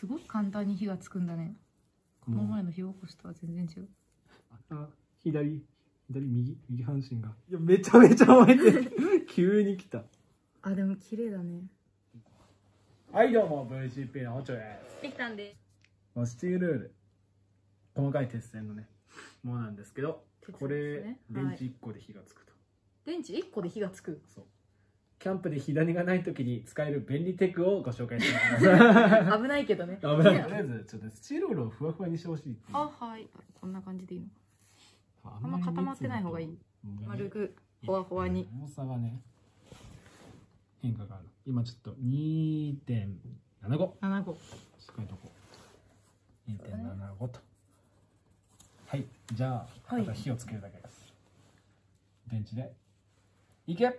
すごく簡単に火がつくんだね。この前の火起こしとは全然違う。 右半身が。いや、めちゃめちゃ燃えてる。急に来た。 あ、でも綺麗だね。 はい、どうも、VCP のおちょです。 できたんで。 スチールルール。細かい鉄線のね、ものなんですけど、これ、電池1個で火がつくと。 電池1個で火がつく。 そう。キャンプで火種がないときに使える便利テクをご紹介します。 危ないけどね。 危ない。とりあえず、ちょっとスチールルールをふわふわにしてほしい。 あ、はい。こんな感じでいいのか。あんま固まってない方がいい。丸く、ほわほわに。 重さがね、変化がある。今ちょっと 2.75。 75。 しっかりとこう。2.75 と。はい。じゃあ、あとは火をつけるだけです。電池で。いけ！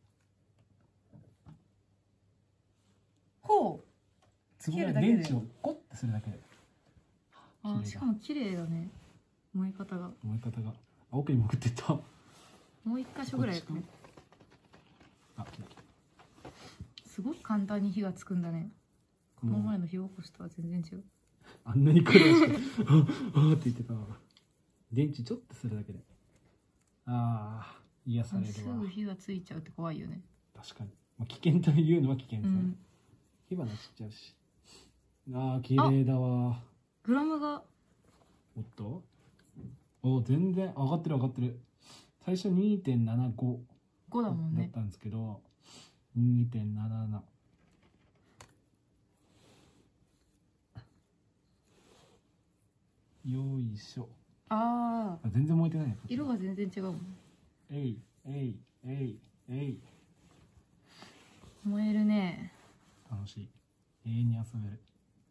ほう。 つぼみ電池をコッてするだけで。 あ、しかも綺麗だね。燃え方が。 燃え方が。奥に潜っていった。 もう一箇所ぐらいやってね。 あ、来た。 すごく簡単に火がつくんだね。この前の火起こしとは全然違う。 あんなに苦労して、ああって言ってたわ。電池ちょっとするだけで。ああ、癒されるわ。 すぐ火がついちゃうって怖いよね。 確かに。まあ、危険というのは危険ですね。火花散っちゃうし。ああ、綺麗だわ。 グラムが。 おっと。お、全然上がってる上がってる。最初 2.75 5だもんね。 だったんですけど、2.77。よいしょ。 ああ。 全然燃えてないね。 色が全然違うもん。 えい、えい、えい、えい。 燃えるね。 楽しい。永遠に遊べる。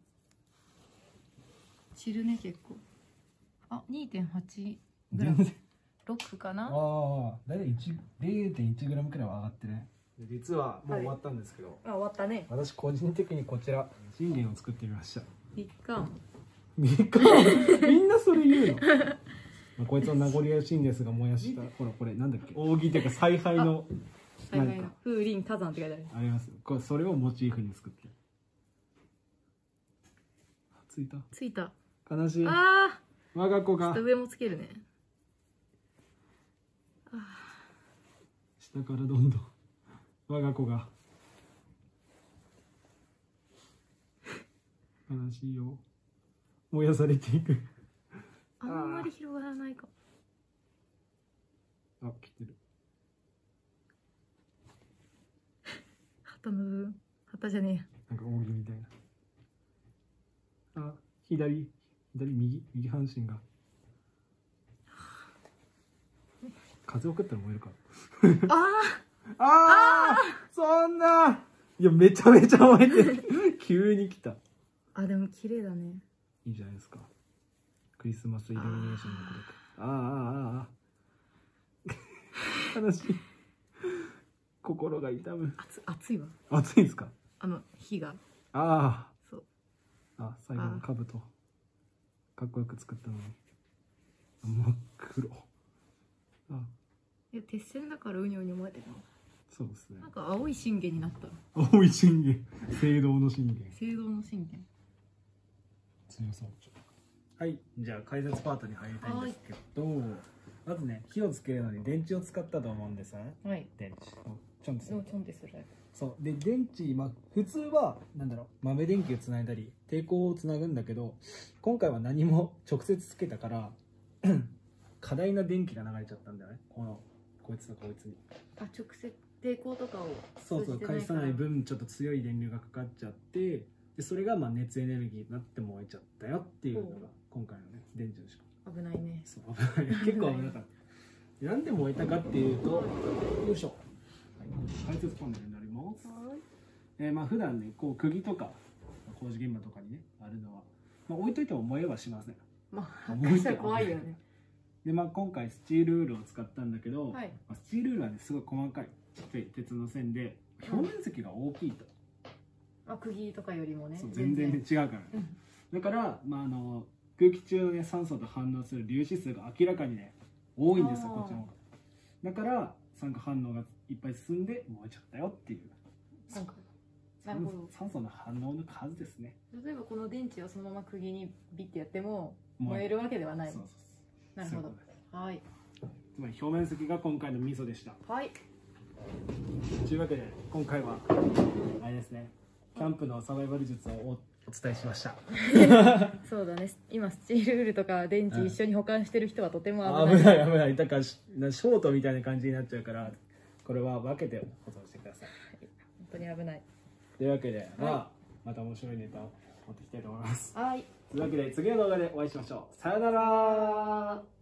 散るね、結構。あ、2.8 グラ全ム。 然。 6かな。 ああ、だいたい 0.1 グラムくらいは上がってるね。実はもう終わったんですけど。 あ、終わったね。 私個人的にこちら信玄を作ってみました。 3日。 みんなそれ言うの。こいつの名残惜しいんですが燃やした。ほらこれなんだっけ。扇っていうか采配の。 災害の風林火山って書いてある。 あります。これそれをモチーフに作って。ついた。 ついた。 悲しい。 ああ。 我が子が。 ちょっと上もつけるね。 下からどんどん我が子が。悲しいよ。燃やされていく。 あんまり広がらないか。 あ、来てる。 旗の部分。旗じゃねえ。なんか扇みたいな。あ、右半身が。風を送ったら燃えるか。ああ、そんな。いや、めちゃめちゃ燃えてる。急に来た。 あ、でも綺麗だね。 いいじゃないですか。クリスマスイルミネーションのことか。ああ。悲しい。心が痛む。 熱いわ。 熱いですか。 火が。 ああ。 そう。 あ、最後の兜。かっこよく作ったのに。真っ黒。あ。 いや、鉄線だからうにょうにょ燃えてるの。 そうですね。 なんか青い信玄になった。 青い信玄。青銅の信玄。 青銅の信玄。 強そう。はい、じゃあ解説パートに入りたいんですけど、まずね、火をつけるのに電池を使ったと思うんですね。 はい。 電池。ちょんってする。 ちょんってする。 そう。で、電池、普通は、豆電球をつないだり、抵抗をつなぐんだけど、今回は何も直接つけたから、過大な電気が流れちゃったんだよね。こいつとこいつに。 あ、直接抵抗とかを。 そう、返さない分、ちょっと強い電流がかかっちゃって、でそれが熱エネルギーになって燃えちゃったよっていうのが今回のね電池の仕組み。危ないね。 そう、危ない。結構危なかった。なんで燃えたかっていうと、よいしょ。解説パネルになります。普段ね、釘とか工事現場とかにねあるのは、置いといても燃えはしません。 発火したら怖いよね。 で今回スチールウールを使ったんだけど、 はい、 スチールウールはねすごい細かいちっちゃい鉄の線で表面積が大きいと。 釘とかよりもね。 全然違うからね。だから空気中のね酸素と反応する粒子数が明らかにね多いんですよ、こっちの方が。だから酸化反応がいっぱい進んで燃えちゃったよっていう。 なるほど。 酸素の反応の数ですね。 例えばこの電池をそのまま釘にビッてやっても燃えるわけではない。 そうそうなるほど。はい。 つまり表面積が今回のミソでした。 はい。 というわけで今回はあれですね、キャンプのサバイバル術をお伝えしました。 そうだね。今スチールウールとか電池一緒に保管してる人はとても危ない。危ない。だからショートみたいな感じになっちゃうから、これは分けて保存してください。 本当に危ない。 というわけで、また面白いネタを持っていきたいと思います。 はい。 というわけで次の動画でお会いしましょう。さよなら。